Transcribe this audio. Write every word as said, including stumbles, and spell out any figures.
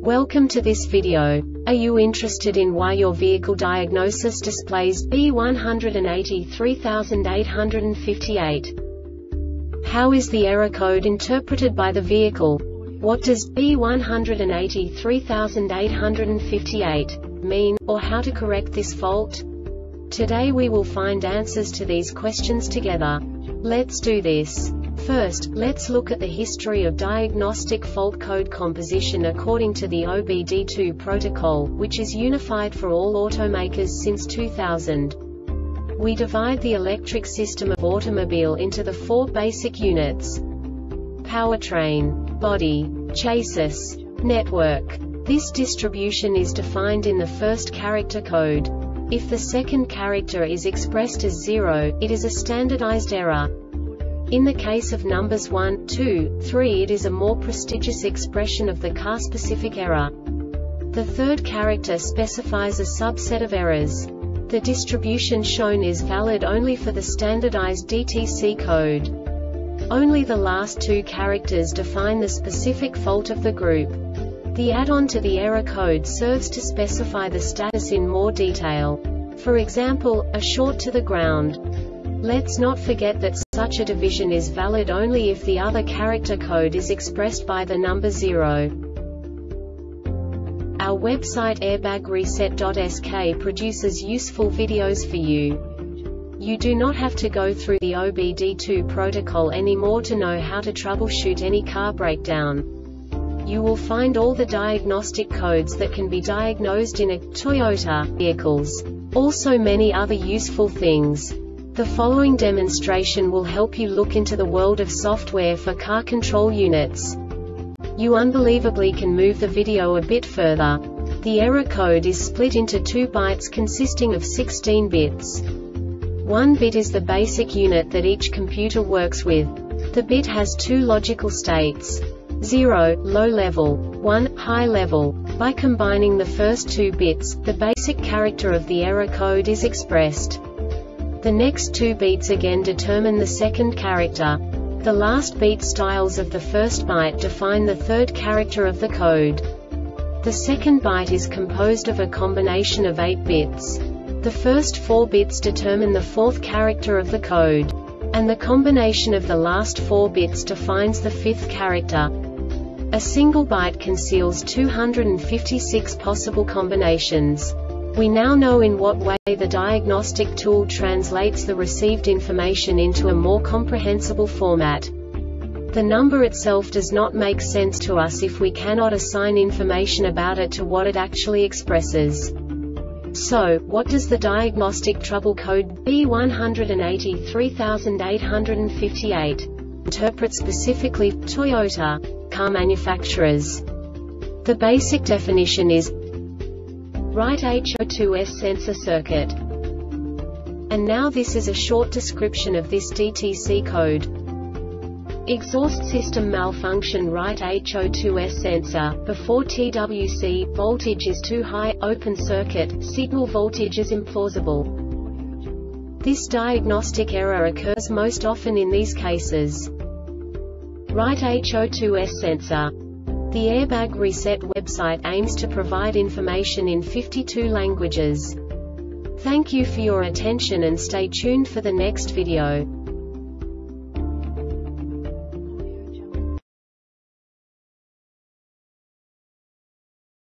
Welcome to this video. Are you interested in why your vehicle diagnosis displays B one eight three eight five eight? How is the error code interpreted by the vehicle? What does B one eight three eight five eight mean, or how to correct this fault? Today we will find answers to these questions together. Let's do this. First, let's look at the history of diagnostic fault code composition according to the O B D two protocol, which is unified for all automakers since two thousand. We divide the electric system of automobile into the four basic units: powertrain, body, chassis, network. This distribution is defined in the first character code. If the second character is expressed as zero, it is a standardized error. In the case of numbers one, two, three, it is a more prestigious expression of the car-specific error. The third character specifies a subset of errors. The distribution shown is valid only for the standardized D T C code. Only the last two characters define the specific fault of the group. The add-on to the error code serves to specify the status in more detail. For example, a short to the ground. Let's not forget that such a division is valid only if the other character code is expressed by the number zero. Our website airbag reset dot S K produces useful videos for you. You do not have to go through the O B D two protocol anymore to know how to troubleshoot any car breakdown. You will find all the diagnostic codes that can be diagnosed in a Toyota vehicles. Also many other useful things. The following demonstration will help you look into the world of software for car control units. You unbelievably can move the video a bit further. The error code is split into two bytes consisting of sixteen bits. One bit is the basic unit that each computer works with. The bit has two logical states: zero, low level, one, high level. By combining the first two bits, the basic character of the error code is expressed. The next two beats again determine the second character. The last beat styles of the first byte define the third character of the code. The second byte is composed of a combination of eight bits. The first four bits determine the fourth character of the code. And the combination of the last four bits defines the fifth character. A single byte conceals two hundred fifty-six possible combinations. We now know in what way the diagnostic tool translates the received information into a more comprehensible format. The number itself does not make sense to us if we cannot assign information about it to what it actually expresses. So, what does the diagnostic trouble code B one eight three eight five eight interpret specifically for Toyota car manufacturers? The basic definition is right H O two S sensor circuit. And now this is a short description of this D T C code. Exhaust system malfunction, right H O two S sensor, before T W C, voltage is too high, open circuit, signal voltage is implausible. This diagnostic error occurs most often in these cases. Right H O two S sensor. The Airbag Reset website aims to provide information in fifty-two languages. Thank you for your attention and stay tuned for the next video.